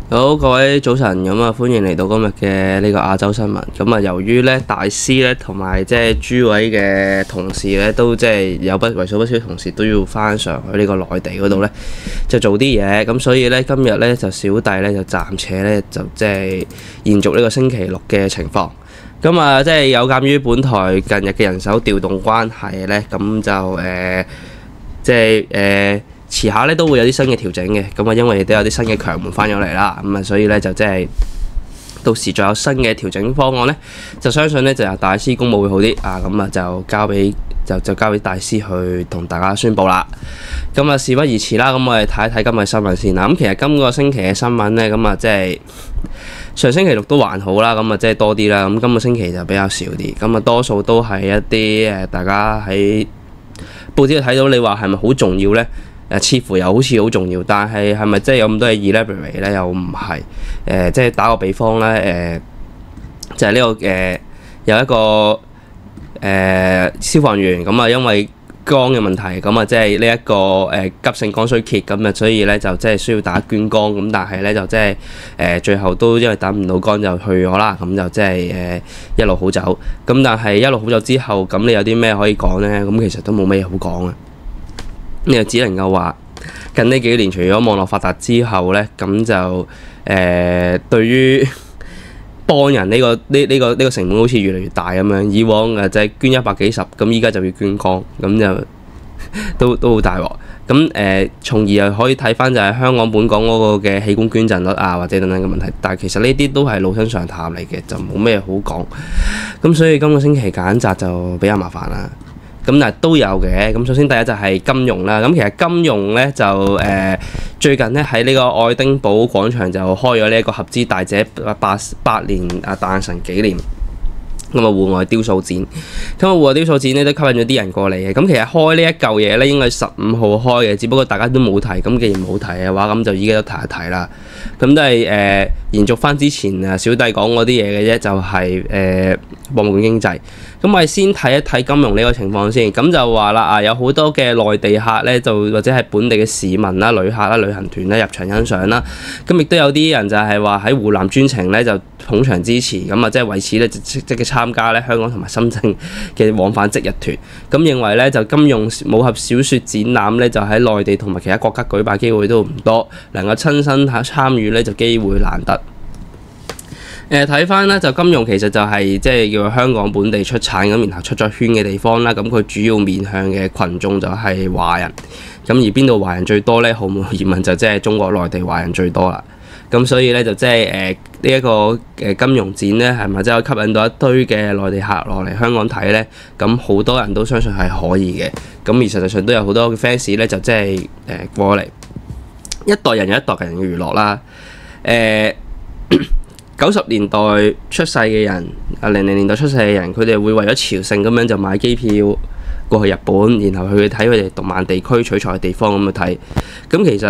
好，各位早晨，咁啊，歡迎嚟到今日嘅呢個亞洲新聞。咁啊，由於咧大師咧同埋即係諸位嘅同事咧，都即係有為數不少同事都要翻上去呢個內地嗰度咧，就做啲嘢。咁所以咧今日咧就小弟咧就暫且咧就即係延續呢個星期六嘅情況。咁啊，即係有鑑於本台近日嘅人手調動關係咧，咁就即係遲下咧都會有啲新嘅調整嘅，咁啊因為亦都有啲新嘅強門翻咗嚟啦，咁啊所以咧就即係到時再有新嘅調整方案咧，就相信咧就由大師公佈會好啲啊，咁啊就交俾大師去同大家宣佈啦。咁啊事不宜遲啦，咁我哋睇一睇今日新聞先啦。咁其實今個星期嘅新聞咧，咁啊即係上星期六都還好啦，咁啊即係多啲啦。咁今個星期就比較少啲，咁啊多數都係一啲大家喺報紙度睇到，你話係咪好重要咧？似乎又好似好重要，但係係咪真係有咁多嘢 elaborate 咧？又唔係。即係打個比方咧，就係呢個有一個消防員咁啊，因為肝嘅問題，咁啊即係呢一個急性肝衰竭咁啊，所以咧就即係需要大家捐肝咁，但係咧就即係最後都因為打唔到肝就去咗啦，咁就即係一路好走。咁但係一路好走之後，咁你有啲咩可以講咧？咁其實都冇咩好講啊。你就只能夠話近呢幾年，除咗網絡發達之後咧，咁就對於幫人呢個成本好似越嚟越大咁樣。以往就係捐100幾十，咁依家就要捐肝，咁就都好大鑊。咁從而又可以睇翻就係香港本港嗰個嘅器官捐贈率啊，或者等等嘅問題。但係其實呢啲都係老生常談嚟嘅，就冇咩好講。咁所以今個星期揀擇就比較麻煩啦。咁但係都有嘅。咁首先第一就係金融啦。咁其實金融咧就最近咧喺呢個愛丁堡廣場就開咗呢一個合資大姐百年誕辰紀念咁啊戶外雕塑展。咁啊戶外雕塑展咧都吸引咗啲人過嚟嘅。咁其實開呢一嚿嘢咧應該係15號開嘅，只不過大家都冇提。咁既然冇提嘅話，咁就依家都提一提啦。咁都係延續翻之前小弟講嗰啲嘢嘅啫，就係博物館經濟。咁我哋先睇一睇金融呢個情況先。咁就話啦有好多嘅內地客咧，就或者係本地嘅市民啦、旅客啦、旅行團咧入場欣賞啦。咁亦都有啲人就係話喺湖南專程咧就捧場支持，咁啊即係為此咧積極參加咧香港同埋深圳嘅往返即日團。咁認為咧就金庸武俠小說展覽咧就喺內地同埋其他國家舉辦機會都唔多，能夠親身參與咧就機會難得。睇翻咧就金融其實就係即係叫香港本地出產咁，然後出咗圈嘅地方啦。咁佢主要面向嘅群眾就係華人。咁而邊度華人最多咧？毫無疑問就即係中國內地華人最多啦。咁所以咧就即係呢一個金融展咧係咪真係吸引到一堆嘅內地客落嚟香港睇咧？咁好多人都相信係可以嘅。咁而實際上都有好多嘅 fans 咧就即係過嚟，一代人有一代人嘅娛樂啦。90年代出世嘅人，00年代出世嘅人，佢哋會為咗朝聖咁樣就買機票過去日本，然後去睇佢哋動漫地區取材嘅地方咁去睇。咁其實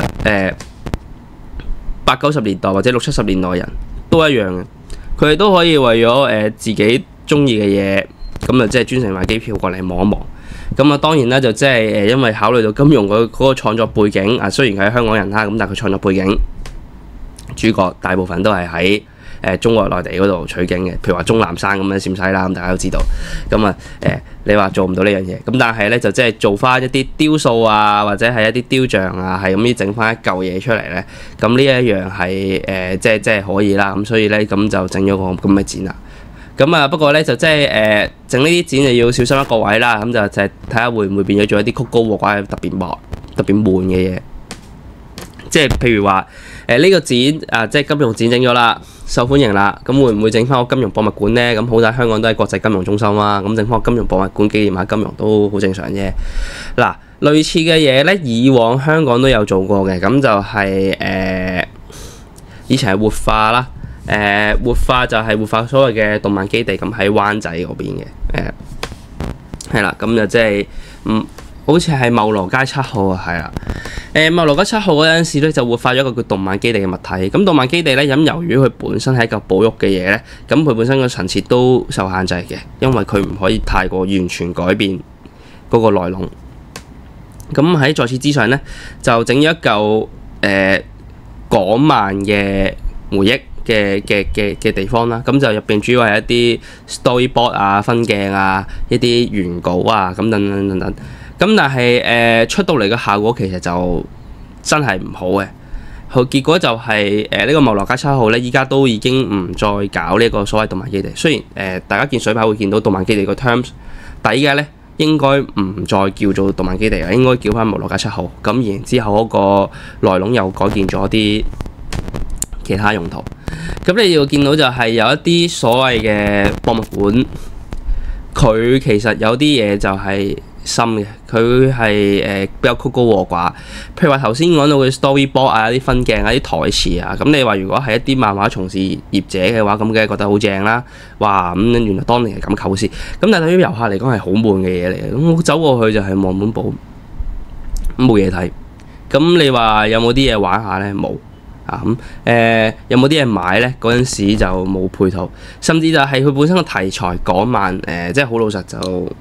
80、90年代或者60、70年代人都一樣嘅，佢哋都可以為咗自己中意嘅嘢，咁啊即係專程買機票過嚟望一望。咁啊當然啦，就即係因為考慮到金庸嗰個創作背景啊，雖然佢係香港人啦，咁但係佢創作背景主角大部分都係喺中國內地嗰度取景嘅，譬如話鍾南山咁樣陝西啦，咁大家都知道。咁啊你話做唔到呢樣嘢，咁但係咧就即係做翻一啲雕塑啊，或者係一啲雕像啊，係咁樣整翻一嚿嘢出嚟咧。咁呢一樣係即係可以啦。咁所以咧咁就整咗個咁嘅展啦。咁啊不過咧就即係整呢啲展就要小心一個位啦。咁就係睇下會唔會變咗做一啲曲高和寡、特別悶嘅嘢。即係譬如話呢個展即係金融展整咗啦，受歡迎啦，咁會唔會整翻個金融博物館呢？咁好在香港都係國際金融中心啦，咁整翻個金融博物館紀念下金融都好正常啫。嗱，類似嘅嘢呢，以往香港都有做過嘅，咁就係以前係活化啦，活化就係活化所謂嘅動漫基地，咁喺灣仔嗰邊嘅，係啦，咁就即係好似係茂羅街7號啊，係啦。茂羅街7號嗰陣時咧，就活化咗一個叫動漫基地嘅物體。咁動漫基地咧，咁由於佢本身係一嚿保育嘅嘢咧，咁佢本身個層次都受限制嘅，因為佢唔可以太過完全改變嗰個內容。咁喺在此之上咧，就整咗一嚿港漫嘅回憶嘅地方啦。咁就入邊主要係一啲 storyboard 啊、分鏡啊、一啲原稿啊咁等等等等。咁但係出到嚟嘅效果其實就真係唔好嘅。結果就係呢個茂羅街7號咧，依家都已經唔再搞呢個所謂動漫基地。雖然大家見水牌會見到動漫基地個 terms， 但係依家咧應該唔再叫做動漫基地啦，應該叫翻茂羅街7號。咁然之後嗰個內籠又改建咗啲其他用途。咁你要見到就係有一啲所謂嘅博物館，佢其實有啲嘢就係深嘅，佢係比較曲高和寡。譬如話頭先講到嘅 storyboard 啊、啲分鏡啊、啲台詞啊，咁你話如果係一啲漫畫從事業者嘅話，咁梗係覺得好正啦。哇，咁原來當年係咁構思。咁但係對於遊客嚟講係好悶嘅嘢嚟嘅。咁我走過去就係望本簿，冇嘢睇。咁你話有冇啲嘢玩下呢？冇。有冇啲嘢買呢？嗰陣時就冇配套，甚至就係佢本身個題材港漫，即係好老實就，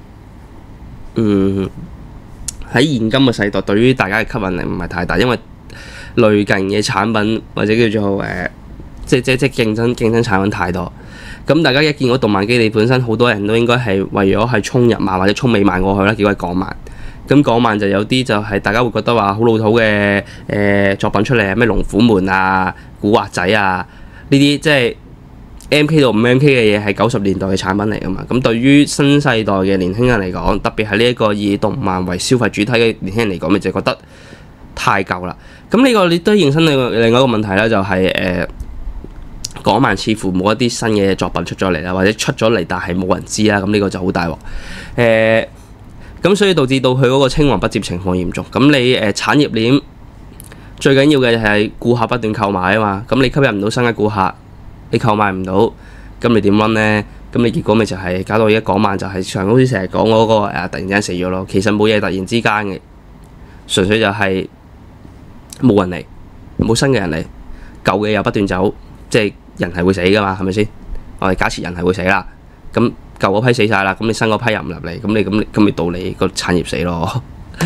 喺現今嘅世代，對於大家嘅吸引力唔係太大，因為類近嘅產品或者叫做即競爭產品太多。咁大家一見到動漫基地本身，好多人都應該係為咗係衝日漫或者衝美漫過去啦，結果係港漫。咁港漫就有啲就係大家會覺得話好老土嘅作品出嚟，咩龍虎門啊、古惑仔啊呢啲，即係 MK 到 5MK 嘅嘢係90年代嘅產品嚟㗎嘛。咁對於新世代嘅年輕人嚟講，特別係呢一個以動漫為消費主體嘅年輕人嚟講，咪就覺得太舊啦。咁呢個你都認真另外一個問題咧，就係港漫似乎冇一啲新嘅作品出咗嚟啦，或者出咗嚟但係冇人知啦。咁呢個就好大鑊。咁所以導致到佢嗰個青黃不接情況嚴重。咁你產業鏈最緊要嘅係顧客不斷購買啊嘛。咁你吸引唔到新嘅顧客，你購買唔到，咁你點 run 呢？咁你結果咪就係搞到而家港漫就係上好似成日講嗰個突然之間死咗咯。其實冇嘢突然之間嘅，純粹就係冇人嚟，冇新嘅人嚟，舊嘅又不斷走，即係人係會死噶嘛，係咪先？我哋假設人係會死啦，咁。舊嗰批死晒啦，咁你新嗰批又唔入嚟，咁咪到你個產業死咯。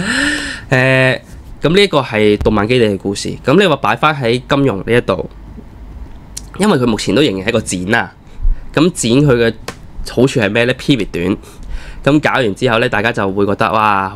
咁呢一個係動漫基地嘅故事。咁你話擺翻喺金融呢一度，因為佢目前都仍然係一個展啊。咁展佢嘅好處係咩呢？ period 短。咁搞完之後呢，大家就會覺得哇，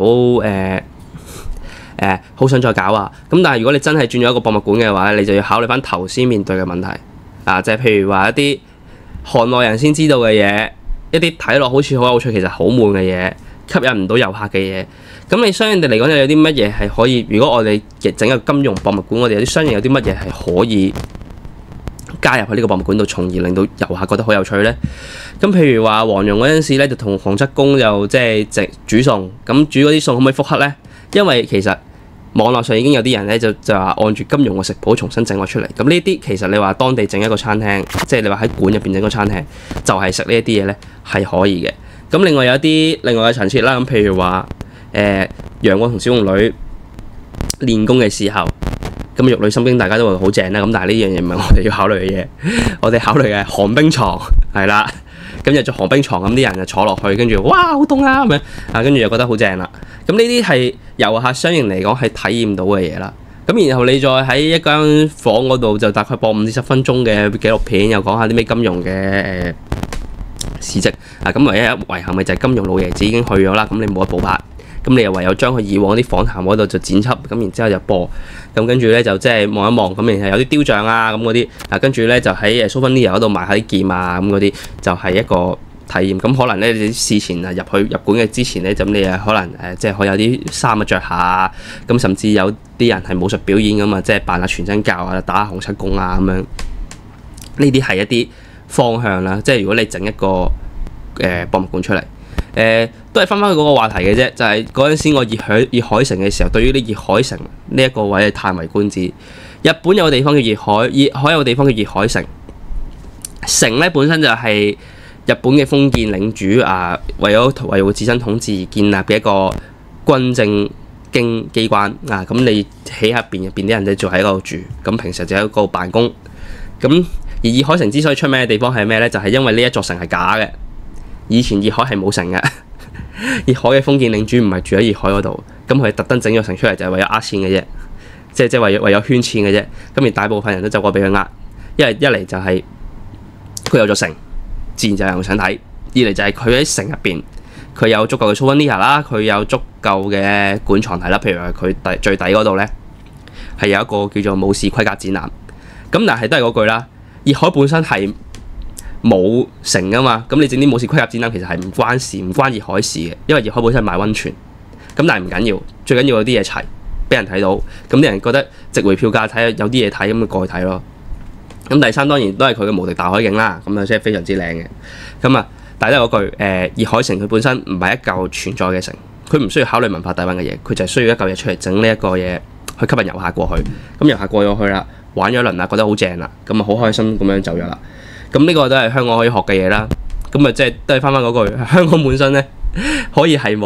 好想再搞啊。咁但係如果你真係轉咗一個博物館嘅話，你就要考慮翻頭先面對嘅問題啊，就係譬如話一啲行內人先知道嘅嘢。一啲睇落好似好有趣，其實好悶嘅嘢，吸引唔到遊客嘅嘢。咁你相應地嚟講，有啲乜嘢係可以？如果我哋整個金融博物館，我哋有啲相應有啲乜嘢係可以加入去呢個博物館度，從而令到遊客覺得好有趣呢？咁譬如話黃蓉嗰陣時咧，就同洪七公就即係煮餸，咁煮嗰啲餸可唔可以復刻呢？因為其實網絡上已經有啲人咧就話按住金庸嘅食譜重新整咗出嚟。咁呢啲其實你話當地整一個餐廳，即係你話喺館入邊整個餐廳，就係食呢一啲嘢咧係可以嘅。咁另外有啲另外嘅陳設啦，咁譬如話楊過同小龍女練功嘅時候，咁玉女心經大家都話好正啦。咁但係呢樣嘢唔係我哋要考慮嘅嘢，我哋考慮嘅係寒冰床係啦。咁就做寒冰床，咁啲人就坐落去，跟住哇好凍啊咁樣啊，跟住又覺得好正啦。咁呢啲係遊客相應嚟講係體驗到嘅嘢啦。咁然後你再喺一間房嗰度就大概播5至10分鐘嘅紀錄片，又講下啲咩金庸嘅事蹟啊。咁唯一遺憾咪就係金庸老爺子已經去咗啦，咁你冇得補拍。咁你又唯有將佢以往啲訪談嗰度就剪輯，咁然之後就播。咁跟住咧就即係望一望，咁然後有啲雕像啊咁嗰啲啊，跟住咧就喺Souvenir嗰度賣下啲劍啊咁嗰啲，就係一個體驗。咁可能咧你事前啊入館嘅之前咧，咁你可能即係可以有啲衫啊著下，咁甚至有啲人係武術表演咁啊，即係扮下全真教啊，打下洪七公啊咁樣。呢啲係一啲方向啦，即係如果你整一個博物館出嚟。都係翻返去嗰個話題嘅啫，就係嗰陣時我熱海城嘅時候，對於啲熱海城呢一個位係嘆為觀止。日本有個地方叫熱海有個地方叫熱海城。城咧本身就係日本嘅封建領主啊，為咗維護自身統治而建立嘅一個軍政經機關啊。咁你喺入邊啲人就喺嗰度住，咁平時就喺嗰度辦公。咁而熱海城之所以出名嘅地方係咩咧？就係因為呢一座城係假嘅。以前熱海係冇城嘅，熱海嘅封建領主唔係住喺熱海嗰度，咁佢特登整咗城出嚟就係為咗呃錢嘅啫，即係為咗圈錢嘅啫。咁而大部分人都走過俾佢呃， 因為一嚟就係佢有咗城，自然就有人想睇；二嚟就係佢喺城入邊，佢有足夠嘅 souvenir 啦，佢有足夠嘅館藏睇啦。譬如話佢最底嗰度咧係有一個叫做武士盔甲展覽，咁但係都係嗰句啦，熱海本身係冇城噶嘛，咁你整啲武士盔甲展覽其實係唔關事，唔關熱海事嘅，因為熱海本身係賣溫泉，咁但係唔緊要，最緊要有啲嘢齊，俾人睇到，咁啲人覺得值回票價睇，有啲嘢睇咁咪過去睇咯。咁第三當然都係佢嘅無敵大海景啦，咁啊即係非常之靚嘅。咁啊，但係都係嗰句，熱海城佢本身唔係一嚿存在嘅城，佢唔需要考慮文化底蘊嘅嘢，佢就係需要一嚿嘢出嚟整呢一個嘢去吸引遊客過去。咁遊客過咗去啦，玩咗一輪啦，覺得好正啦，咁啊好開心咁樣走咗啦。咁呢個都係香港可以學嘅嘢啦。咁啊即係都係翻返嗰句，香港本身咧可以係冇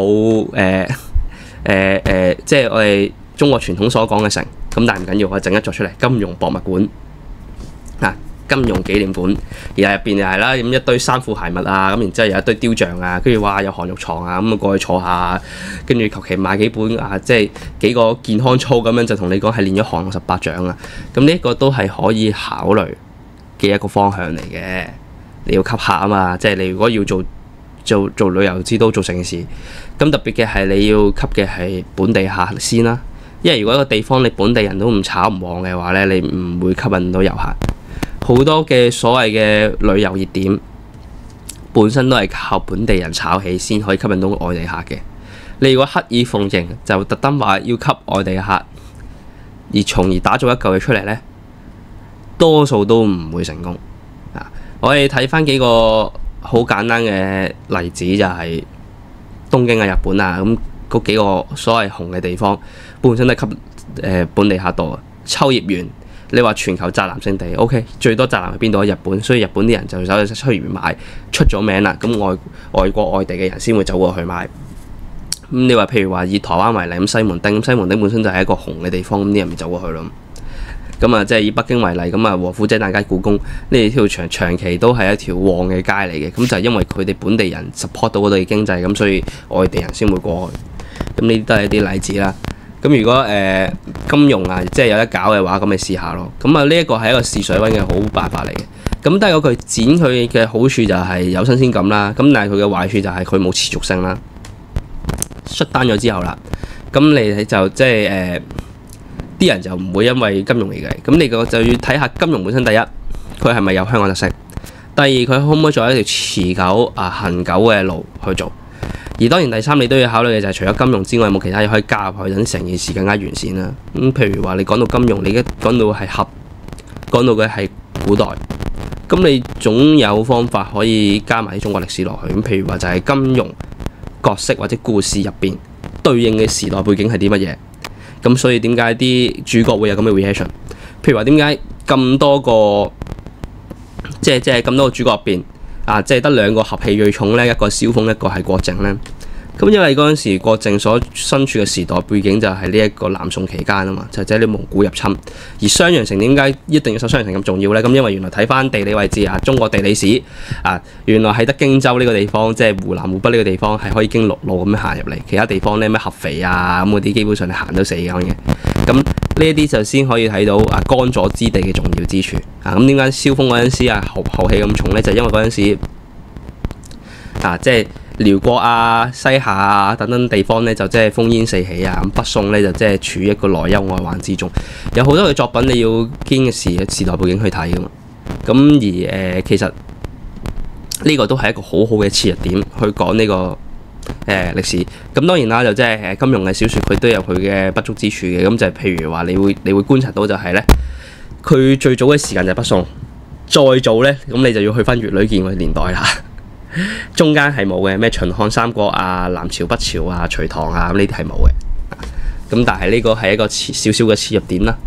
即係我哋中國傳統所講嘅城，咁但係唔緊要，我整一座出嚟，金庸博物館啊，金庸紀念館，而係入邊又係啦，咁一堆衫褲鞋襪啊，咁然之後有一堆雕像啊，跟住哇有寒肉床啊，咁啊過去坐下，跟住求其買幾本啊，即係幾個健康操咁樣就同你講係練咗降龍18掌啊，咁呢一個都係可以考慮嘅一個方向嚟嘅。你要吸客啊嘛，即係你如果要做旅遊之都做成件事，咁特別嘅係你要吸嘅係本地客先啦。因為如果一個地方你本地人都唔炒唔旺嘅話咧，你唔會吸引到遊客。好多嘅所謂嘅旅遊熱點本身都係靠本地人炒起先可以吸引到外地客嘅。你如果刻意奉迎，就特登話要吸外地客，而從而打造一嚿嘢出嚟咧，多數都唔會成功。我哋睇翻幾個好簡單嘅例子，就係東京啊、日本啊，咁嗰幾個所謂紅嘅地方，本身都係吸本地客多。秋葉原，你話全球宅男勝地 ，OK， 最多宅男喺邊度？喺日本，所以日本啲人就走去秋葉原買，出咗名啦。咁外國外地嘅人先會走過去買。咁你話譬如話以台灣為例，咁西門町本身就係一個紅嘅地方，咁啲人咪走過去咯。咁啊，即係以北京為例，咁啊，和府井大街、故宮呢條長期都係一條旺嘅街嚟嘅。咁就係因為佢哋本地人 support 到嗰度嘅經濟，咁所以外地人先會過去。咁呢啲都係一啲例子啦。咁如果金融啊，即係有得搞嘅話，咁咪試下咯。咁啊，呢一個係一個試水溫嘅好辦法嚟嘅。咁但係嗰句剪佢嘅好處就係有新鮮感啦。咁但係佢嘅壞處就係佢冇持續性啦。出單咗之後啦，咁你就即係啲人就唔會因為金融而嚟，咁你就要睇下金融本身。第一，佢係咪有香港特色；第二，佢可唔可以做一條持久恆久嘅路去做。而當然第三，你都要考慮嘅就係除咗金融之外，有冇其他嘢可以加入去，等成件事更加完善啦。咁譬如話你講到金融，你而家講到係盒，講到嘅係古代，咁你總有方法可以加埋啲中國歷史落去。咁譬如話就係金融角色或者故事入邊對應嘅時代背景係啲乜嘢？咁所以點解啲主角會有咁嘅 reaction？ 譬如話點解咁多個即係咁多個主角入邊即係得兩個合氣最重咧，一個係蕭峰，一個係郭靖咧。咁因為嗰陣時郭靖所身處嘅時代背景就係呢一個南宋期間啊嘛，就係啲蒙古入侵。而襄陽城點解一定要守襄陽城咁重要咧？咁因為原來睇翻地理位置中國地理史原來係得荊州呢個地方，即係湖南湖北呢個地方係可以經陸路咁樣行入嚟，其他地方咧咩合肥咁嗰啲基本上你行都死咁嘅。咁呢一啲就先可以睇到乾咗之地嘅重要之處。咁點解蕭峰嗰陣時豪氣咁重咧？就因為嗰陣時即係遼國西夏等等地方咧，就即係烽煙四起咁北宋咧就即係處於一個內憂外患之中，有好多嘅作品你要堅嘅時代背景去睇噶嘛。咁而其實呢個都係一個好好嘅切入點去講呢個歷史。咁當然啦，就即係金庸嘅小説佢都有佢嘅不足之處嘅。咁就係譬如話你會觀察到就係咧，佢最早嘅時間就係北宋，再早咧咁你就要去翻乙女劍嘅年代啦。中間係冇嘅，咩秦漢三國南朝北朝隋唐呢啲係冇嘅。咁但係呢個係一個少少嘅切入點啦。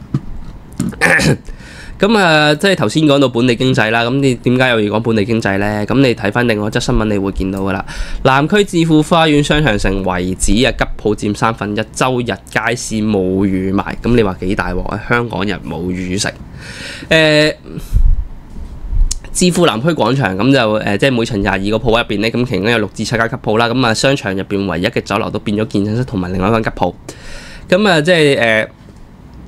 咁即係頭先講到本地經濟啦。咁你點解又要講本地經濟呢？咁你睇翻另外一則新聞，你會見到噶啦。南區置富花園商場城遺址吉鋪佔1/3，周日街市冇魚賣。咁你話幾大鑊啊？香港人冇魚食。置富南區廣場咁就即係每層22個鋪入邊咧，咁其中有6至7間吉鋪啦。咁商場入邊唯一嘅酒樓都變咗健身室同埋另外一間吉鋪。咁即係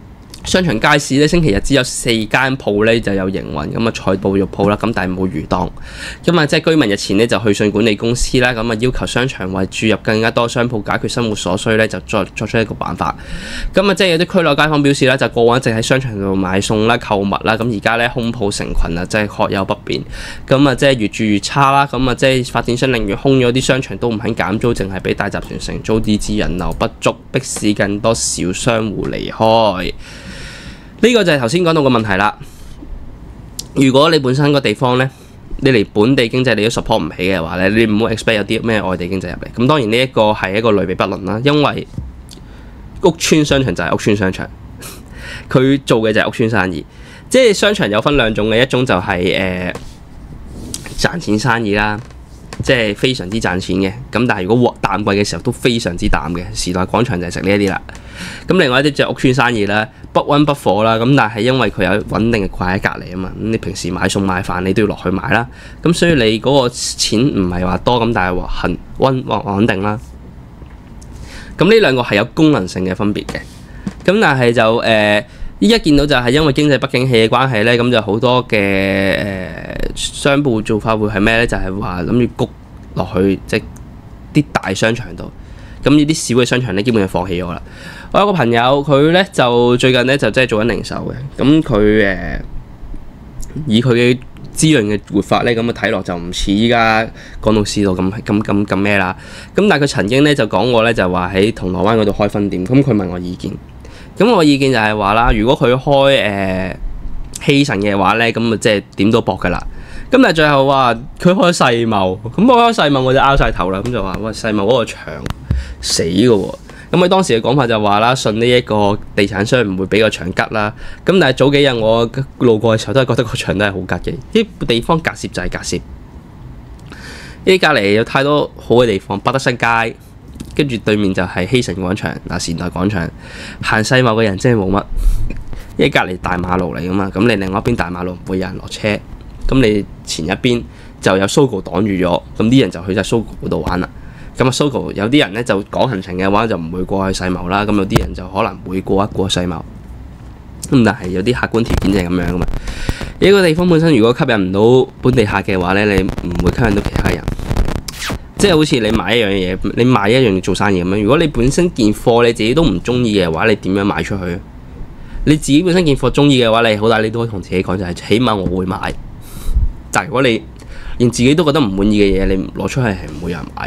商場街市咧，星期日只有4間鋪咧就有營運，咁啊菜到肉鋪啦，咁但係冇魚檔。咁啊，即係居民日前咧就去信管理公司啦，咁啊要求商場為注入更加多商鋪解決生活所需咧，就作出一個辦法。咁啊，即係有啲區內街坊表示啦，就過往一直喺商場度買餸啦、購物啦，咁而家咧空鋪成群啊，即係確有不便。咁啊，即係越住越差啦。咁啊，即係發展商寧願空咗啲商場都唔肯減租，淨係俾大集團承租，以致人流不足，迫使更多小商戶離開。呢個就係頭先講到個問題啦。如果你本身個地方呢，你連本地經濟你都 support 唔起嘅話咧，你唔好 expect 有啲咩外地經濟入嚟。咁當然呢一個係一個類比不論啦，因為屋邨商場就係屋邨商場，佢做嘅就係屋邨生意。即係商場有分兩種嘅，一種就係賺錢生意啦，即係非常之賺錢嘅。咁但係如果淡季嘅時候都非常之淡嘅，時代廣場就係食呢一啲啦。咁另外一啲就係屋邨生意啦，不溫不火啦。咁但係因為佢有穩定嘅櫃喺隔離啊嘛，咁你平時買餸買飯你都要落去買啦。咁所以你嗰個錢唔係話多咁，但係話穩定啦。咁呢兩個係有功能性嘅分別嘅。咁但係就依家見到就係因為經濟不景氣嘅關係咧，咁就好多嘅商鋪做法會係咩咧？就係話諗住谷落去即係啲大商場度。咁呢啲小嘅商場咧，基本上放棄咗啦。我有個朋友，佢咧就最近咧就真係做緊零售嘅。咁佢以佢嘅滋潤嘅活法咧，咁啊睇落就唔似依家港島市道咁咩啦。咁但係佢曾經咧就講過咧，就話喺銅鑼灣嗰度開分店。咁佢問我意見，咁我意見就係話啦，如果佢開希慎嘅話咧，咁啊即係點都搏㗎啦。咁但係最後話佢開世貿，咁我開世貿我就拗晒頭啦。咁就話喂，世貿嗰個場死嘅喎。咁佢當時嘅講法就話啦，信呢一個地產商唔會俾個場吉啦。咁但係早幾日我路過嘅時候都係覺得個場都係好吉嘅。啲地方隔涉就係隔涉，呢隔離有太多好嘅地方，百德新街，跟住對面就係希慎廣場嗱，時代廣場。行世貿嘅人真係冇乜，因為隔離大馬路嚟㗎嘛。咁你另外一邊大馬路唔會有人落車，咁你前一邊就有 Sogo 擋住咗，咁啲人就去晒 Sogo 嗰度玩啦。咁啊 Sogo 有啲人咧就講行程嘅話就唔會過去世貿啦，咁有啲人就可能會過一過世貿。咁但係有啲客觀條件就係咁樣噶嘛。呢個地方本身如果吸引唔到本地客嘅話咧，你唔會吸引到其他人。即係好似你買一樣嘢，你賣一樣做生意咁樣。如果你本身件貨你自己都唔中意嘅話，你點樣賣出去？你自己本身件貨中意嘅話，你好大你都可以同自己講就係，起碼我會買。但係如果你連自己都覺得唔滿意嘅嘢，你攞出去係唔會有人買。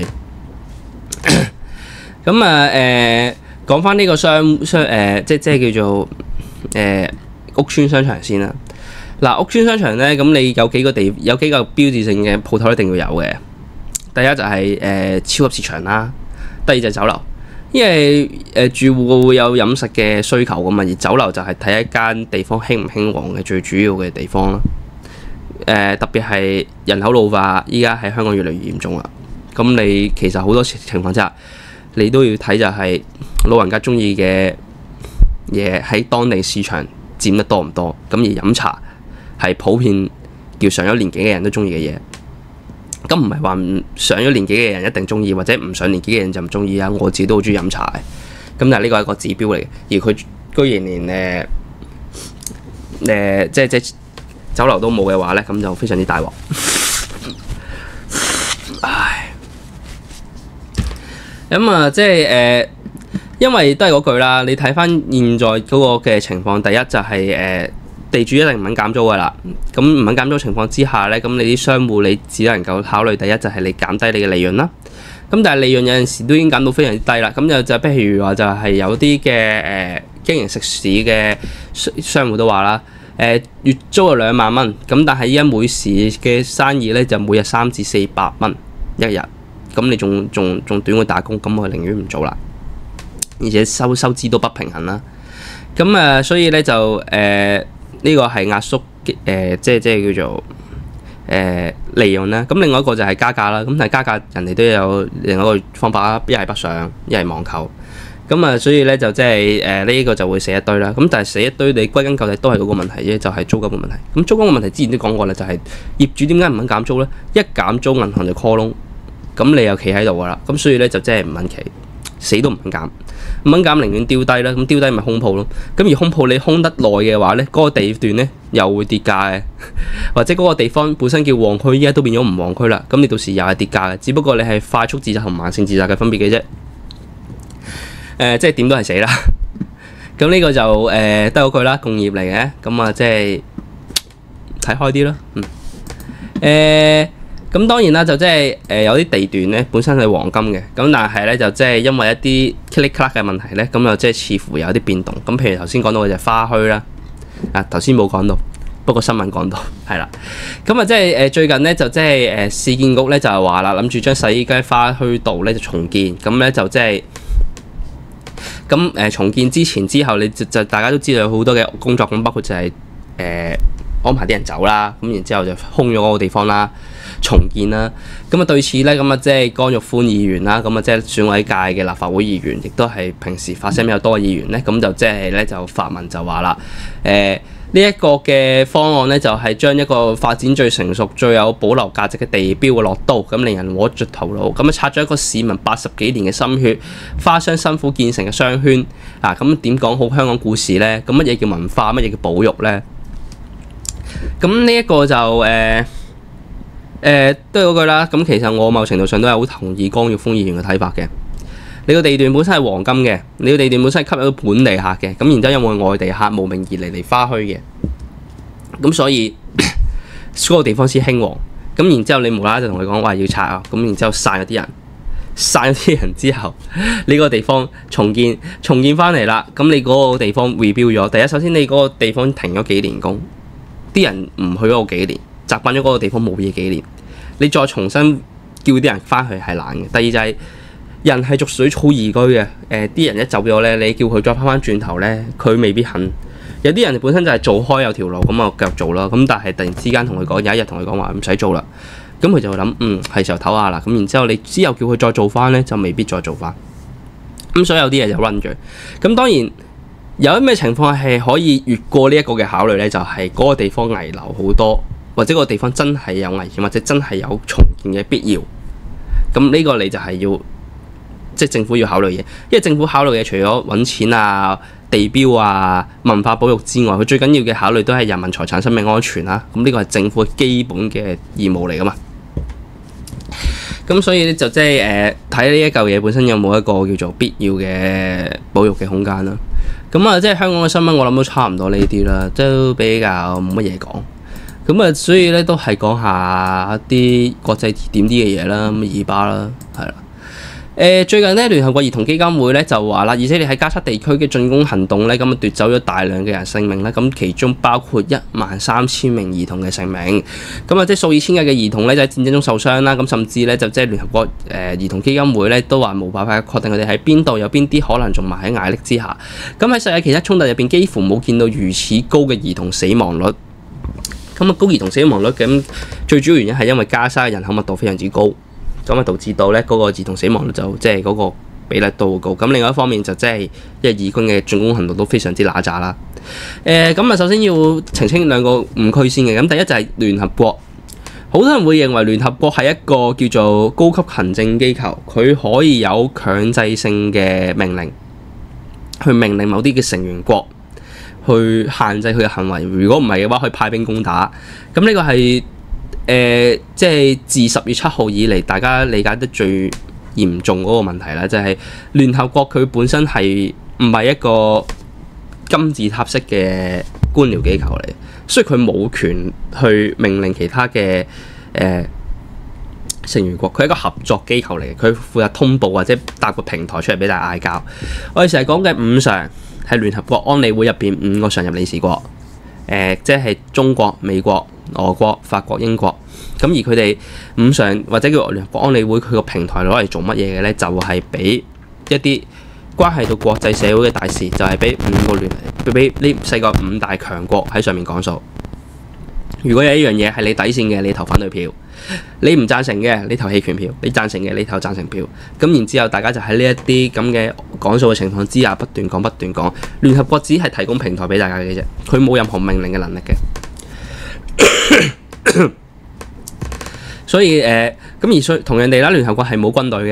咁講翻呢個即係叫做屋邨商場先啦。嗱，屋邨商場咧，咁你有幾個標誌性嘅鋪頭一定要有嘅。第一就係超級市場啦，第二就係酒樓，因為住戶會有飲食嘅需求噶嘛，而酒樓就係睇一間地方興唔興旺嘅最主要嘅地方啦。特別係人口老化，依家喺香港越嚟越嚴重啦。咁你其實好多情況之下，你都要睇就係老人家中意嘅嘢喺當地市場佔得多唔多。咁而飲茶係普遍叫上咗年紀嘅人都中意嘅嘢。咁唔係話上咗年紀嘅人一定中意，或者唔上年紀嘅人就唔中意啊。我自己都好中意飲茶嘅。咁但係呢個係一個指標嚟嘅，而佢居然連即係酒樓都冇嘅話咧，咁就非常之大鑊。唉。咁啊，即係因為都係嗰句啦。你睇翻現在嗰個嘅情況，第一就係地主一定唔肯減租㗎啦。咁唔肯減租情況之下咧，咁你啲商戶你只能夠考慮第一就係你減低你嘅利潤啦。咁但係利潤有陣時都已經減到非常之低啦。咁就譬如話就係有啲嘅經營食肆嘅商戶都話啦，月租係2萬蚊，咁但係依家每時嘅生意咧就每日300至400蚊一日。咁你仲短佢打工，咁我寧願唔做啦。而且收支都不平衡啦。咁所以咧就呢個係壓縮即係叫做利潤啦。咁另外一個就係加價啦。咁但係加價人哋都有另外一個方法啦，一係北上，一係網購。咁所以咧就即係呢個就會死一堆啦。咁但係死一堆，你歸根究底都係嗰個問題啫，就係租金嘅問題。咁租金嘅問題之前都講過啦，就係業主點解唔肯減租咧？一減租，銀行就 call 窿。咁你又企喺度㗎啦，咁所以咧就真係唔肯企，死都唔肯減。 咁減寧願丟低啦，咁丟低咪空鋪咯。咁而空鋪你空得耐嘅話咧，嗰個地段咧又會跌價嘅，或者嗰個地方本身叫旺區，依家都變咗唔旺區啦。咁你到時又係跌價嘅，只不過你係快速自殺同慢性自殺嘅分別嘅啫。即係點都係死啦。咁呢個就得嗰句啦，共業嚟嘅。咁啊，即係睇開啲咯。咁當然啦，就即係有啲地段咧本身係黃金嘅，咁但係咧就即係因為一啲 click clack 嘅問題咧，咁又即係似乎有啲變動。咁譬如頭先講到嘅就花墟啦，頭先冇講到，不過新聞講到係啦。咁啊即係最近咧就即係市建局咧就係話啦，諗住將洗衣街花墟道咧就重建，咁咧就即係咁重建之前之後，你就大家都知道有好多嘅工作，咁包括就係安排啲人走啦，咁然之後就空咗嗰個地方啦，重建啦。咁啊對此咧，咁啊即係江玉歡議員啦，咁啊即係選委界嘅立法會議員，亦都係平時發聲比較多嘅議員咧，咁就即係咧就發文就話啦，呢一個嘅方案咧就係將一個發展最成熟、最有保留價值嘅地標落刀，咁令人摸着頭腦。咁啊拆咗一個市民80幾年嘅心血，花商辛苦建成嘅商圈啊！咁點講好香港故事咧？咁乜嘢叫文化？乜嘢叫保育咧？咁呢一個就都係嗰句啦。咁其實我某程度上都係好同意江玉歡議員嘅睇法嘅。你個地段本身係黃金嘅，你個地段本身係吸引到本地客嘅，咁然之後有冇外地客慕名而嚟花墟嘅？咁所以嗰個地方先興旺。咁然之後你無啦啦就同佢講話要拆啊，咁然之後散咗啲人之後，你個地方重建翻嚟啦。咁你嗰個地方 rebuild 咗，第一首先你嗰個地方停咗幾年工，啲人唔去嗰個幾年，習慣咗嗰個地方冇嘢幾年，你再重新叫啲人翻去係難嘅。第二就係人係逐水草而居嘅，啲人一走咗咧，你叫佢再翻轉頭咧，佢未必肯。有啲人本身就係做開有條路，咁啊繼續做啦。咁但係突然之間同佢講，有一日同佢講話唔使做啦，咁佢就會諗，係時候唞下啦。咁然之後你之後叫佢再做翻咧，就未必再做翻。咁所以有啲嘢就 run 咗。咁當然有啲咩情況係可以越過呢一個嘅考慮咧，就係嗰個地方危樓好多，或者個地方真係有危險，或者真係有重建嘅必要。咁呢個你就係要即係政府要考慮嘅，因為政府考慮嘅除咗揾錢啊、地標啊、文化保育之外，佢最緊要嘅考慮都係人民財產、生命安全啦。咁呢個係政府基本嘅義務嚟噶嘛。咁所以咧就即係睇呢一嚿嘢本身有冇一個叫做必要嘅保育嘅空間啦。咁啊，即係香港嘅新聞我諗都差唔多呢啲啦，都比較冇乜嘢講。咁啊，所以咧都係講下一啲國際點啲嘅嘢啦，咁以巴啦，係啦。最近咧，聯合國兒童基金會咧就話啦，以色列喺加沙地區嘅進攻行動咧，咁啊奪走咗大量嘅人性命啦，咁其中包括13000名兒童嘅性命，咁啊即係數以千計嘅兒童咧就喺戰爭中受傷啦，咁甚至咧就即係聯合國兒童基金會咧都話冇辦法確定佢哋喺邊度，有邊啲可能仲埋喺瓦礫之下。咁喺世界其他衝突入邊，幾乎冇見到如此高嘅兒童死亡率。咁啊高兒童死亡率咁最主要原因係因為加沙嘅人口密度非常之高。咁啊，導致到咧嗰個兒童死亡率就即係嗰個比例都好高。咁另外一方面就即係因為以軍嘅進攻行動都非常之揦詐啦。咁啊，首先要澄清兩個誤區先嘅。咁第一就係聯合國，好多人會認為聯合國係一個叫做高級行政機構，佢可以有強制性嘅命令，去命令某啲嘅成員國去限制佢嘅行為。如果唔係嘅話，可以派兵攻打。咁呢個係即係自10月7號以嚟，大家理解得最嚴重嗰個問題啦，就係聯合國佢本身係唔係一個金字塔式嘅官僚機構嚟，所以佢冇權去命令其他嘅成員國，佢係一個合作機構嚟嘅，佢負責通報或者搭個平台出嚟俾大家嗌交。我哋成日講嘅五常係聯合國安理會入邊5個常任理事國，即係中國、美國、俄國、法國、英國。咁而佢哋五常或者叫聯合國安理會，佢個平台攞嚟做乜嘢嘅咧？就係俾一啲關係到國際社會嘅大事，就係俾呢世界5大強國喺上面講數。如果有一樣嘢係你底線嘅，你投反對票；你唔贊成嘅，你投棄權票；你贊成嘅，你投贊成票。咁然之後，大家就喺呢一啲咁嘅講數嘅情況之下，不斷講。聯合國只係提供平台俾大家嘅啫，佢冇任何命令嘅能力嘅。所以同樣地啦，聯合國係冇軍隊嘅，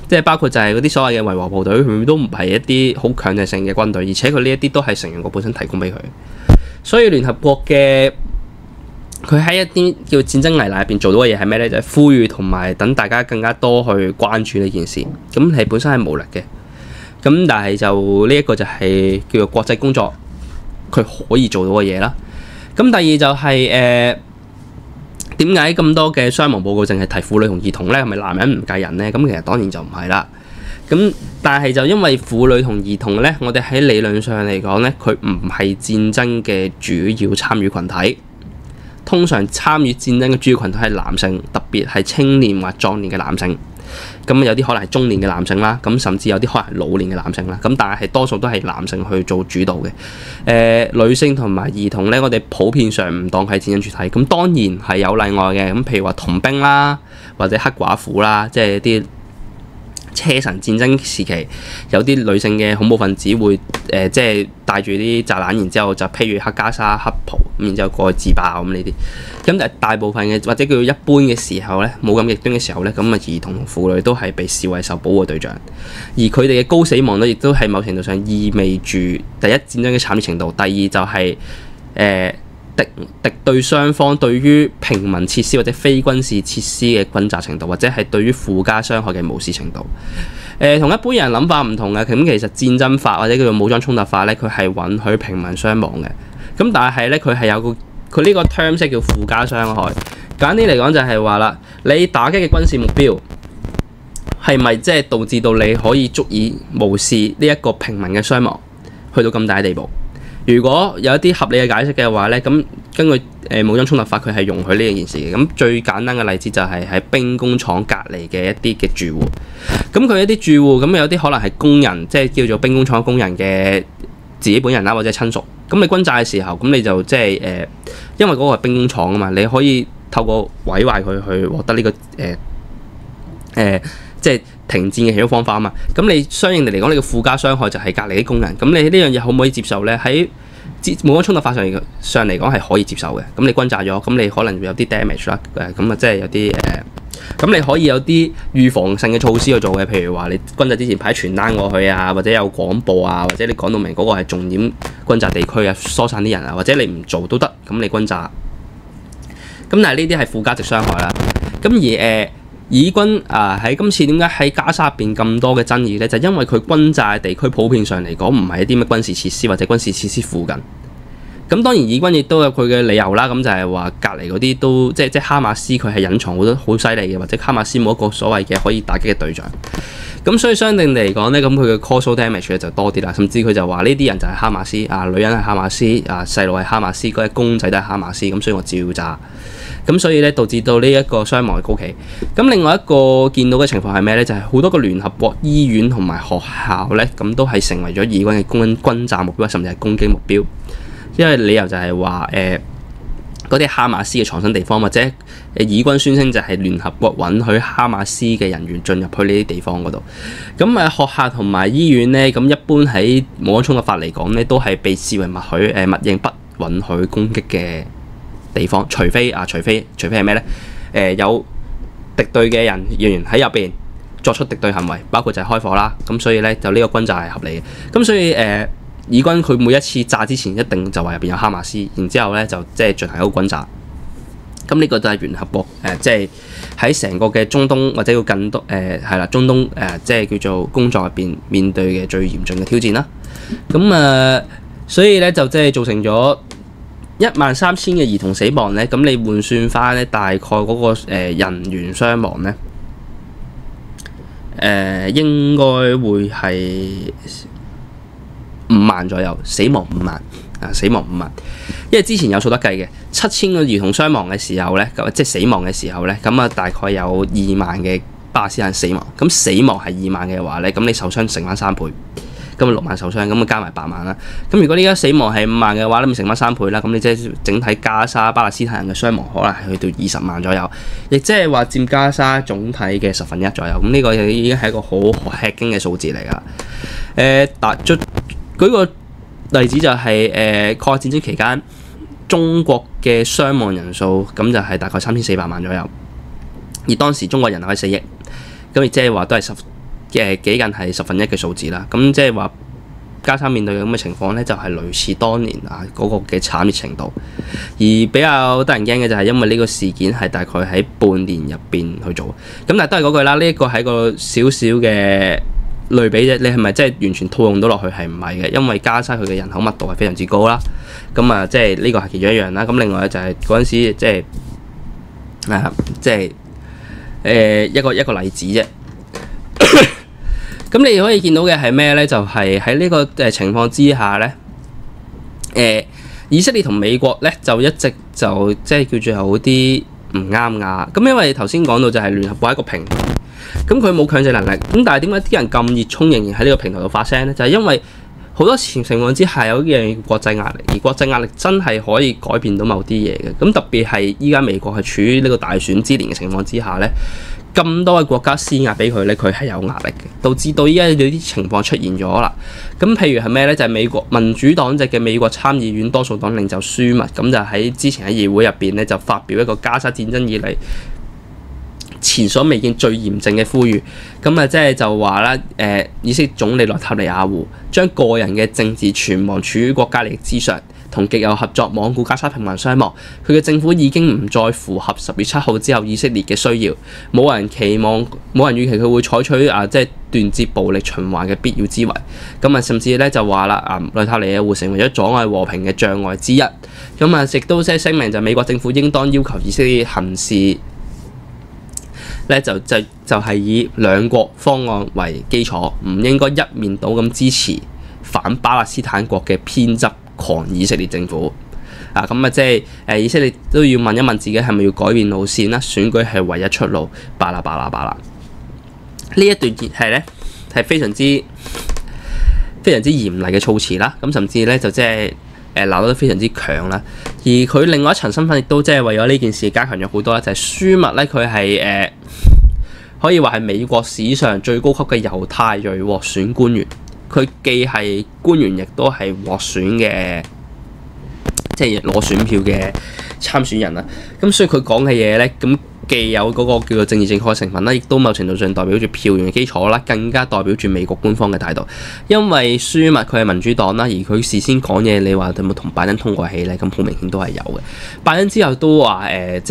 即係包括就係嗰啲所謂嘅維和部隊，佢都唔係一啲好強制性嘅軍隊，而且佢呢一啲都係成員國本身提供俾佢。所以聯合國嘅佢喺一啲叫戰爭危難入邊做到嘅嘢係咩呢？就係呼籲同埋等大家更加多去關注呢件事。咁係本身係無力嘅。咁但係就呢一個就係叫做國際工作佢可以做到嘅嘢啦。咁第二就係點解咁多嘅傷亡報告淨係提婦女同兒童呢？係咪男人唔計人呢？咁其實當然就唔係啦。咁但係就因為婦女同兒童呢，我哋喺理論上嚟講呢，佢唔係戰爭嘅主要參與群體。通常參與戰爭嘅主要群體係男性，特別係青年或壯年嘅男性。咁有啲可能係中年嘅男性啦，咁甚至有啲可能係老年嘅男性啦。咁但係多數都係男性去做主導嘅。女性同埋兒童呢，我哋普遍上唔當係戰爭主體。咁當然係有例外嘅。咁譬如話童兵啦，或者黑寡婦啦，即係啲車臣戰爭時期有啲女性嘅恐怖分子會即係帶住啲炸彈，然之後就披住黑袈裟、黑袍，然之後過去自爆咁呢啲。咁但係大部分嘅或者叫做一般嘅時候咧，冇咁極端嘅時候咧，咁啊兒童同婦女都係被視為受保護嘅對象，而佢哋嘅高死亡率亦都係某程度上意味住第一戰爭嘅慘烈程度，第二就係敵對雙方對於平民設施或者非軍事設施嘅轟炸程度，或者係對於附加傷害嘅無視程度。同一般人諗法唔同嘅。咁其實戰爭法或者叫做武裝衝突法咧，佢係允許平民傷亡嘅。咁但係咧，佢係有佢呢個 term 即叫附加傷害。簡單啲嚟講就係話啦，你打擊嘅軍事目標係咪即係導致到你可以足以無視呢一個平民嘅傷亡去到咁大嘅地步？如果有一啲合理嘅解釋嘅話咧，咁根據武裝衝突法，佢係容許呢件事嘅。咁最簡單嘅例子就係喺兵工廠隔離嘅一啲嘅住戶。咁佢一啲住戶，咁有啲可能係工人，即係叫做兵工廠工人嘅自己本人啦，或者親屬。咁你轟炸嘅時候，咁你就即係因為嗰個係兵工廠啊嘛，你可以透過毀壞佢去獲得呢個即係停戰嘅其中方法啊嘛。咁你相應地嚟講，你嘅附加傷害就係隔離啲工人。咁你呢樣嘢可唔可以接受咧？喺武裝衝突法上嚟講係可以接受嘅。咁你轟炸咗，咁你可能會有啲 damage 啦。咁啊即係有啲咁你可以有啲預防性嘅措施去做嘅，譬如話你轟炸之前派傳單過去啊，或者有廣播啊，或者你講到明嗰個係重點轟炸地區啊，疏散啲人啊，或者你唔做都得。咁你轟炸，咁但係呢啲係附加值傷害啦。咁而以軍喺今次點解喺加沙入邊咁多嘅爭議呢？就因為佢轟炸嘅地區普遍上嚟講唔係一啲咩軍事設施或者軍事設施附近。咁當然以軍亦都有佢嘅理由啦。咁就係話隔離嗰啲都即係哈馬斯佢係隱藏好多好犀利嘅，或者哈馬斯冇一個所謂嘅可以打擊嘅對象。咁所以相應地嚟講呢，咁佢嘅 causal damage 就多啲啦。甚至佢就話呢啲人就係哈馬斯女人係哈馬斯細路係哈馬斯，嗰啲公仔都係哈馬斯。咁所以我照炸。咁所以咧導致到呢一個傷亡嘅高企。咁另外一個見到嘅情況係咩呢？就係好多個聯合國醫院同埋學校呢，咁都係成為咗以軍嘅轟炸目標，甚至係攻擊目標。因為理由就係話嗰啲哈馬斯嘅藏身地方，或者以軍宣稱就係聯合國允許哈馬斯嘅人員進入去呢啲地方嗰度。咁學校同埋醫院呢，咁一般喺武裝衝突法嚟講呢，都係被視為默認不允許攻擊嘅地方，除非係咩呢？有敵對嘅人員喺入邊作出敵對行為，包括就係開火啦。咁所以呢，就呢個轟炸係合理嘅。咁所以以軍佢每一次炸之前一定就話入邊有哈馬斯，然之後咧就即係進行一個轟炸。咁呢個就係聯合國即係喺成個嘅中東或者叫更多中東即係叫做工作入邊面對嘅最嚴峻嘅挑戰啦。咁所以咧就即係造成咗13000嘅兒童死亡咧。咁你換算翻咧，大概嗰個人員傷亡咧應該會係5萬左右，死亡5萬死亡5萬。因為之前有數得計嘅，7000個兒童傷亡嘅時候咧，即係死亡嘅時候咧，咁大概有2萬嘅巴勒斯坦死亡。咁死亡係2萬嘅話咧，咁你受傷乘翻3倍，咁6萬受傷，咁加埋8萬啦。咁如果呢家死亡係5萬嘅話，咁咪乘翻3倍啦。咁你即係整體加沙巴勒斯坦人嘅傷亡可能係去到20萬左右，亦即係話佔加沙總體嘅1/10左右。咁呢個已經係一個好吃驚嘅數字嚟㗎。舉個例子就係抗日戰爭期間，中國嘅傷亡人數咁就係大概3400萬左右，而當時中國人口係4億，咁亦即係話都係幾近係1/10嘅數字啦。咁即係話加沙面對嘅咁嘅情況咧，就係類似當年嗰個嘅慘烈程度。而比較得人驚嘅就係因為呢個事件係大概喺半年入邊去做。咁但係都係嗰句啦，呢一個係個少少嘅類比啫。你係咪真係完全套用到落去係唔係嘅？因為加沙佢嘅人口密度係非常之高啦。咁即係呢個係其中一樣啦。咁另外就係嗰陣時一個例子啫。咁你可以見到嘅係咩呢？就係喺呢個情況之下呢，以色列同美國呢就一直就即係叫做有啲唔啱牙。咁因為頭先講到就係聯合國一個平台，咁佢冇強制能力。咁但係點解啲人咁熱衷仍然喺呢個平台度發聲呢？就係因為好多情況之下有啲樣國際壓力，而國際壓力真係可以改變到某啲嘢嘅。咁特別係依家美國係處於呢個大選之年嘅情況之下呢，咁多嘅國家施壓俾佢呢，佢係有壓力嘅，導致到依家有啲情況出現咗啦。咁譬如係咩呢？就係美國民主黨籍嘅美國參議院多數黨領袖舒密，咁就喺之前喺議會入邊呢，就發表一個加沙戰爭以嚟前所未見最嚴正嘅呼籲。咁即係就話啦，以色列總理內塔尼亞胡將個人嘅政治存亡處於國家利益之上，同極有合作罔顧加沙平民傷亡。佢嘅政府已經唔再符合10月7號之後以色列嘅需要，冇人預期佢會採取即係斷絕暴力循環嘅必要之為。甚至咧就話啦，內塔尼亞胡成為咗阻礙和平嘅障礙之一。亦都即係聲明就美國政府應當要求以色列行事咧就係以兩國方案為基礎，唔應該一面倒咁支持反巴勒斯坦國嘅偏執狂以色列政府。即係以色列都要問一問自己係咪要改變路線啦？選舉係唯一出路。巴拉。呢一段係咧係非常之嚴厲嘅措辭啦。甚至咧就即係鬧得非常之強啦。而佢另外一層身份亦都即係為咗呢件事加強咗好多啦。就係舒密咧，佢係可以話係美國史上最高級嘅猶太裔獲選官員。佢既係官員，亦都係獲選嘅，即係攞選票嘅參選人啦。咁所以佢講嘅嘢咧，咁既有嗰個叫做政治正確嘅成分啦，亦都某程度上代表住票源嘅基礎啦，更加代表住美國官方嘅態度。因為舒密佢係民主黨啦，而佢事先講嘢，你話有冇同拜登通過氣咧？咁好明顯都係有嘅。拜登之後都話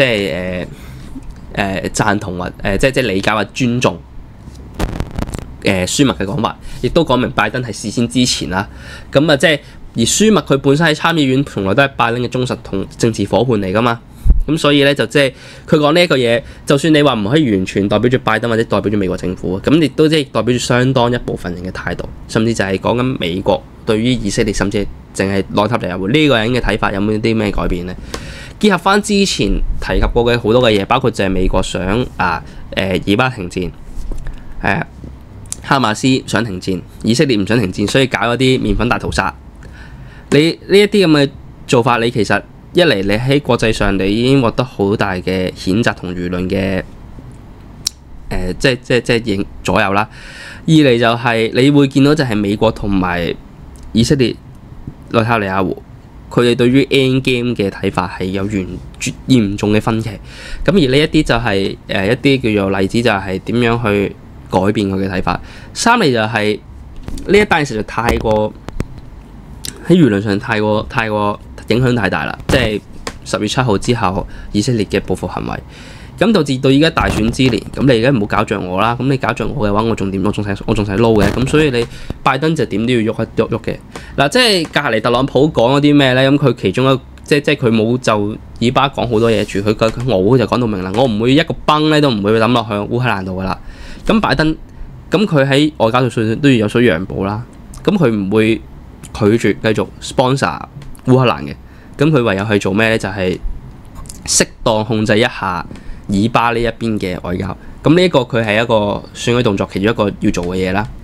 贊同或即係理解或尊重舒密嘅講法，亦都講明拜登係事先之前啦。即係而舒密佢本身喺參議院從來都係拜登嘅忠實同政治伙伴嚟噶嘛。咁所以咧就即係佢講呢一個嘢，就算你話唔可以完全代表住拜登或者代表住美國政府，咁亦都即係代表住相當一部分人嘅態度，甚至就係講緊美國對於以色列，甚至淨係內塔尼亞胡呢個人嘅睇法有冇啲咩改變呢？結合翻之前提及過嘅好多嘅嘢，包括就係美國想以巴停戰，哈馬斯想停戰，以色列唔想停戰，所以搞嗰啲麵粉大屠殺。你呢一啲咁嘅做法，你其實一嚟你喺國際上你已經獲得好大嘅譴責同輿論嘅即係左右啦。二嚟就係你會見到就係美國同埋以色列內塔尼亞胡佢哋對於 Endgame 嘅睇法係有嚴重嘅分歧。咁而呢一啲就係一啲叫做例子，就係點樣去改變佢嘅睇法。三嚟就係呢一單嘢實在太過喺輿論上太過影響太大啦，即係10月7號之後以色列嘅報復行為，咁導致到依家大選之年，咁你而家唔好搞著我啦，咁你搞著我嘅話，我仲使撈嘅，咁所以你拜登就點都要喐嘅。即係隔離特朗普講嗰啲咩咧？咁佢其中即係佢冇就以巴講好多嘢住，佢俄烏就講到明啦，我唔會一個崩咧都唔會抌落去烏克蘭度噶啦。咁拜登咁佢喺外交上都要有所讓步啦，咁佢唔會拒絕繼續 sponsor 烏克蘭嘅，咁佢唯有去做咩咧？就係適當控制一下以巴呢一邊嘅外交。咁呢一個佢係一個選舉動作其中一個要做嘅嘢啦。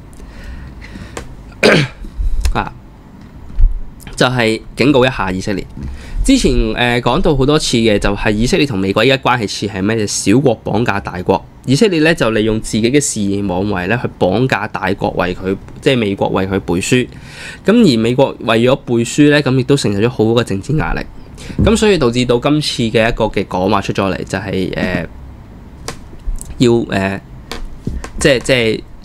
就係警告一下以色列。之前講到好多次嘅就係以色列同美國依家關係似係咩？就小國綁架大國。以色列咧就利用自己嘅肆意妄為咧去綁架大國為佢，即係美國為佢背書。咁而美國為咗背書咧，咁亦都承受咗好多嘅政治壓力。咁所以導致到今次嘅一個嘅講話出咗嚟，就係即係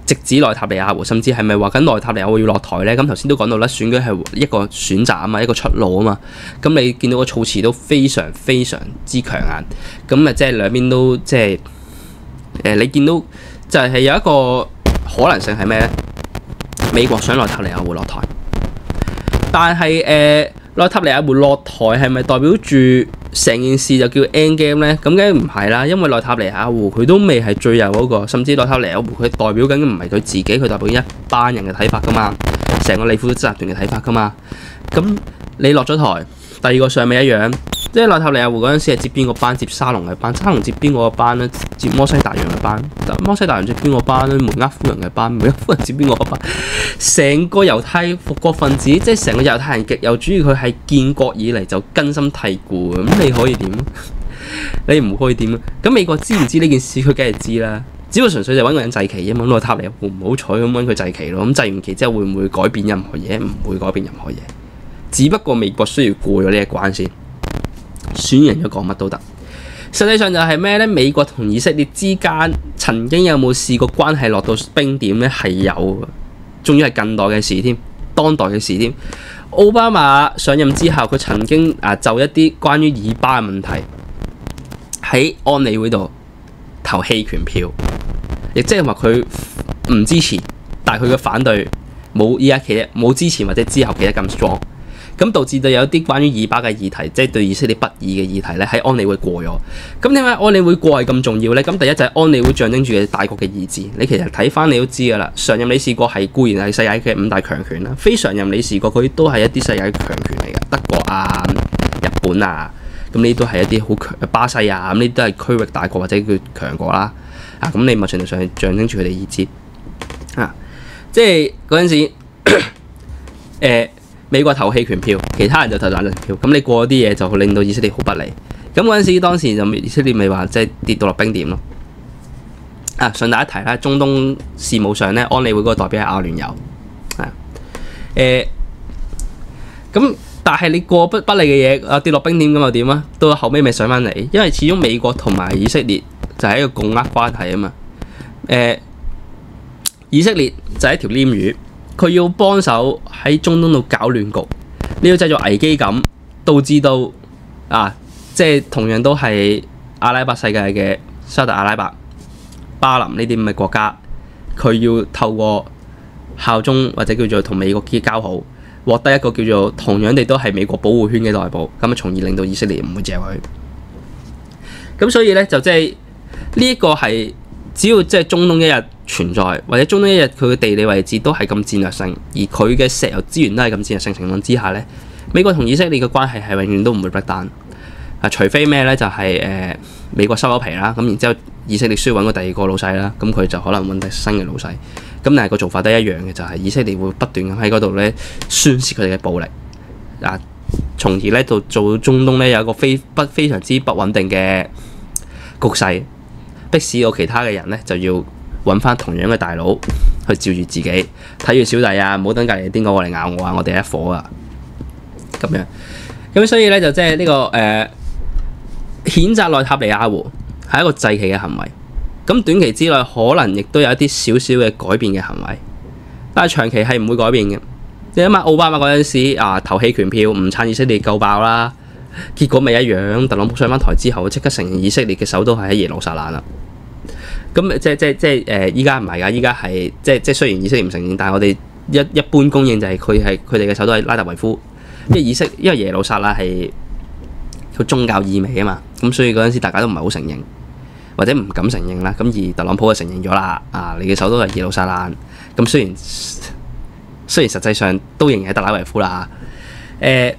直指內塔尼亞胡，甚至係咪話緊內塔尼亞胡要落台呢？咁頭先都講到啦，選舉係一個選擇啊嘛，一個出路啊嘛。咁你見到個措辭都非常非常之強硬，咁啊即係兩邊都即係你見到就係有一個可能性係咩呢？美國想內塔尼亞胡落台，但係內塔尼亞胡落台係咪代表住成件事就叫 end game 呢？咁梗係唔係啦，因為內塔尼亞胡佢都未係最右嗰個，甚至內塔尼亞胡佢代表緊唔係佢自己，佢代表一班人嘅睇法噶嘛，成個利庫集團嘅睇法噶嘛。咁你落咗台，第二個上咪一樣，即係內塔尼亞胡嗰陣時係接邊個班？接沙龍嘅班，沙龍接邊個班咧？接摩西大洋嘅班，摩西大洋接邊個班咧？梅厄夫人嘅班，梅厄夫人接邊個班？成個猶太復國分子，即係成個猶太人極右主義，佢係建國以嚟就根深蒂固嘅。咁你可以點？你唔可以點？咁美國知唔知呢件事？佢梗係知啦。只不過純粹就揾個人祭旗啫嘛。內塔尼亞胡唔好彩咁揾佢祭旗咯。咁祭完旗之後會唔會改變任何嘢？唔會改變任何嘢。只不過美國需要過咗呢一關先，選贏咗講乜都得。實際上就係咩呢？美國同以色列之間曾經有冇試過關係落到冰點呢？係有嘅，仲要係近代嘅事添，當代嘅事添。奧巴馬上任之後，佢曾經就一啲關於以巴嘅問題喺安理會度投棄權票，亦即係話佢唔支持，但係佢嘅反對冇依家企得冇之前或者之後企得咁 strong。咁導致到有啲關於以巴嘅議題，即係對以色列不義嘅議題咧，喺安理會過咗。咁點解安理會過係咁重要呢？咁第一就係安理會象徵住嘅大國嘅意志。你其實睇翻你都知㗎啦，常任理事國係固然係世界嘅5大強權啦，非常任理事國佢都係一啲世界嘅強權嚟㗎，德國啊、日本啊，咁呢都係一啲好強，巴西啊，咁呢都係區域大國或者叫強國啦。咁你某程度上係象徵住佢哋意志即係嗰陣時美國投棄權票，其他人就投贊成票，咁你過啲嘢就會令到以色列好不利。咁嗰陣時，當時就以色列咪話即係跌到落冰點咯。順帶一提啦，中東事務上咧，安理會嗰個代表係阿聯酋。咁但係你過不利嘅嘢跌落冰點咁又點啊？到後尾咪上翻嚟，因為始終美國同埋以色列就係一個共握關係啊嘛。以色列就係一條鯰魚。佢要幫手喺中東度搞亂局，你要製造危機感，導致到即係同樣都係阿拉伯世界嘅沙特阿拉伯、巴林呢啲咁嘅國家，佢要透過效忠或者叫做同美國結交好，獲得一個叫做同樣地都係美國保護圈嘅內部，咁從而令到以色列唔會借佢。咁所以呢，就即係呢一個係。只要即係中東一日存在，或者中東一日佢嘅地理位置都係咁戰略性，而佢嘅石油資源都係咁戰略性情況之下呢，美國同以色列嘅關係係永遠都唔會 break down。除非咩呢？就係美國收咗皮啦，咁然之後以色列需要揾個第二個老細啦，咁佢就可能揾第新嘅老細。咁但係個做法都一樣嘅，就係以色列會不斷咁喺嗰度呢宣泄佢哋嘅暴力，從而呢到做中東呢有一個非常之不穩定嘅局勢。迫使到其他嘅人咧，就要揾翻同樣嘅大佬去照住自己，睇住小弟啊，唔好等隔離邊個過嚟咬我啊！我哋一伙啊，咁樣。咁所以咧就即係呢個譴責內塔尼亞胡係一個祭旗嘅行為。咁短期之內可能亦都有一啲少少嘅改變嘅行為，但係長期係唔會改變嘅。你諗下奧巴馬嗰陣時投棄權票唔撐以色列夠爆啦，結果咪一樣。特朗普上翻台之後，即刻承認以色列嘅首都係喺耶路撒冷啦。咁即依家唔係㗎，依家係即雖然以色列唔承認，但係我哋一般公認就係佢哋嘅首都係拉特維夫，因為耶路撒冷係有宗教意味啊嘛，咁所以嗰陣時大家都唔係好承認或者唔敢承認啦。咁而特朗普就承認咗啦，你嘅首都係耶路撒冷。咁雖然實際上都仍然係特拉維夫啦。你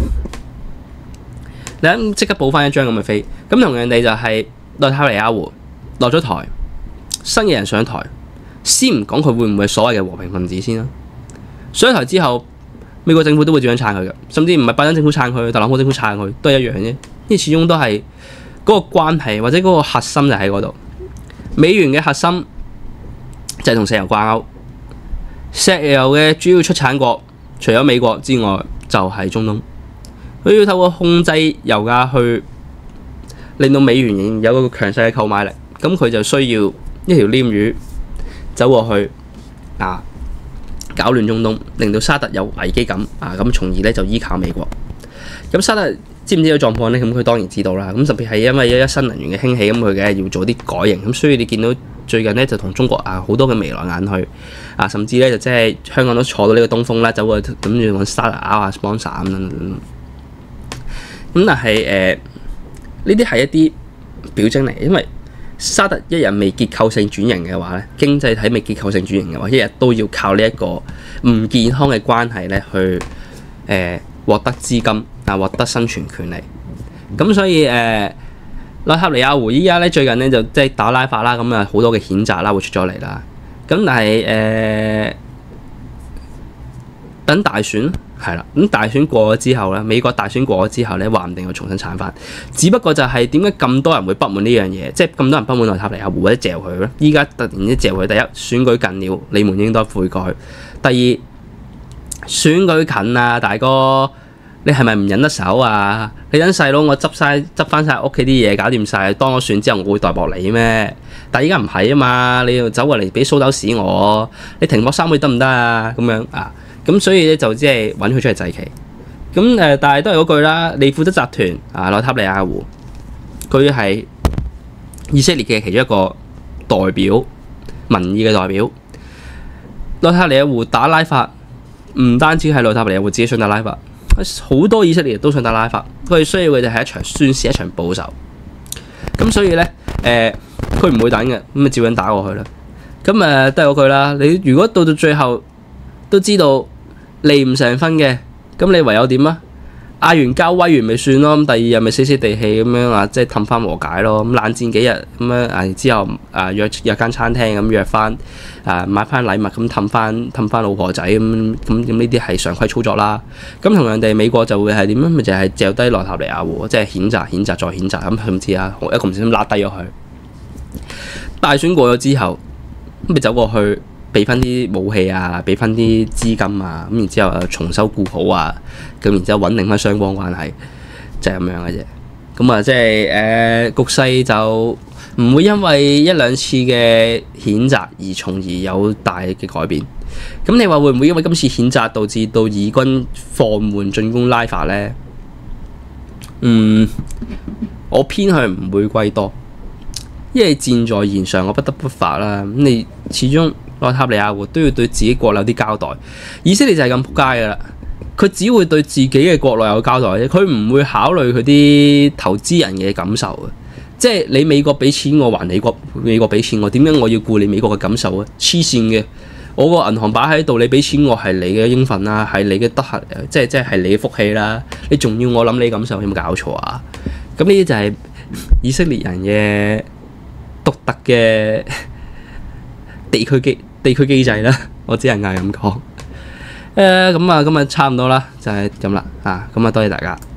諗即刻補翻一張咁嘅飛。咁同樣地就係內塔尼亞胡落咗台。新嘅人上台，先唔講佢會唔會所謂嘅和平分子先啦。上台之後，美國政府都會點樣撐佢嘅，甚至唔係拜登政府撐佢，特朗普政府撐佢都係一樣啫。因為始終都係嗰個關係或者嗰個核心就喺嗰度。美元嘅核心就係同石油掛鈎，石油嘅主要出產國除咗美國之外，就係中東。佢要透過控制油價去令到美元仍然有一個強勢嘅購買力，咁佢就需要一條鯰魚走過去搞亂中東，令到沙特有危機感咁從而咧就依靠美國。咁沙特知唔知個狀況咧？咁佢當然知道啦。咁特別係因為一新能源嘅興起，咁佢梗係要做啲改型。咁所以你見到最近咧就同中國好多嘅眉來眼去甚至咧就即係香港都坐到呢個東風啦，走過諗住揾沙特拗下 sponsor 咁樣。咁但係呢啲係一啲表徵嚟，因為沙特一日未結構性轉型嘅話咧，經濟體未結構性轉型嘅話，一日都要靠呢一個唔健康嘅關係咧去獲得資金獲得生存權利。咁所以內塔尼亞胡依家咧最近咧就即係打拉法啦，咁好多嘅譴責啦會出咗嚟啦。咁但係等大選係啦，咁大選過咗之後咧，美國大選過咗之後咧，話唔定又重新鏟翻。只不過就係點解咁多人會不滿呢樣嘢，即係咁多人不滿內塔尼亞胡或者嚼佢咧？依家突然之間嚼佢，第一選舉近了，你們應該悔改；第二選舉近大哥，你係咪唔忍得手啊？你等細佬我執翻晒屋企啲嘢搞掂晒，當我選之後我會代薄你咩？但係依家唔係啊嘛，你要走過嚟俾蘇州屎我，你停泊3個月得唔得啊？咁樣咁所以咧就即係揾佢出嚟祭旗。咁但係都係嗰句啦，利庫德集團內塔尼亞胡，佢係以色列嘅其中一個代表，民意嘅代表。內塔尼亞胡打拉法，唔單止係內塔尼亞胡自己想打拉法，好多以色列人都想打拉法。佢哋需要嘅就係一場宣示，一場報仇。咁所以咧佢唔會等嘅，咁照樣打過去啦。咁都係嗰句啦，你如果到最後都知道離唔成分嘅，咁你唯有點啊？嗌完交威完咪算咯，咁第二日咪死死地氣咁樣即係氹翻和解咯。咁冷戰幾日咁樣之後約間餐廳咁約翻買翻禮物咁氹翻老婆仔咁呢啲係常規操作啦。咁同樣地美國就會係點樣？咪就係嚼低內塔尼亞胡，即係譴責再譴責咁，甚至一個唔小心拉低咗佢。大選過咗之後，咁咪走過去俾翻啲武器俾翻啲資金咁然之後重修故好咁然之後穩定翻雙方關係，就係咁樣嘅啫。咁即係局勢就唔會因為一兩次嘅譴責而從而有大嘅改變。咁你話會唔會因為今次譴責導致到以軍放緩進攻拉法呢？我偏向唔會歸多，因為箭在弦上，我不得不發啦。咁你始終內塔尼亞胡都要對自己國內有啲交代。以色列就係咁仆街噶啦，佢只會對自己嘅國內有交代啫，佢唔會考慮佢啲投資人嘅感受嘅。即係你美國俾錢我還美國俾錢我，點解我要顧你美國嘅感受啊？黐線嘅，我個銀行擺喺度，你俾錢我係你嘅應份啦，係你嘅德行，即係你嘅福氣啦。你仲要我諗你感受，有冇搞錯啊？咁呢啲就係以色列人嘅獨特嘅地區機制啦，我只能係咁講。咁今日差唔多啦，就係咁啦，咁多謝大家。